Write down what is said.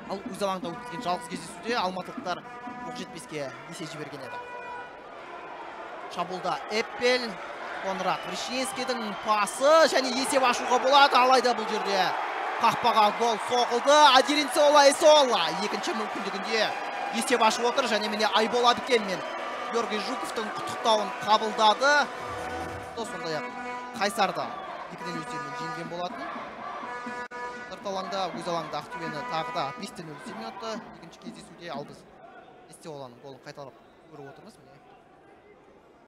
Ал өз алаңда өткен жалғыз кездесуде алматылықтар Оқжетпеске есе жіберген еді. Шабуылда Эппел, Конрад Врещенскийдің пасы және есеп ашуға болады, алайда бұл жерде қақпаға гол соғылды. Адеринцола Эсола екінші мүмкіндігінде есеп ашып отыр және міне Айбол Абикен мен Георгий Жуковтың құттықтауын қабылдады. Сондай-ақ Қайсарды 2-0 есебімен жеңген болатын. Алаңда өз алаңда Ақтөбені тағы да 5-0 есебімен ұтты. Екінші кездесуде ал біз Эсоланың голын қайталап көріп отырмыз.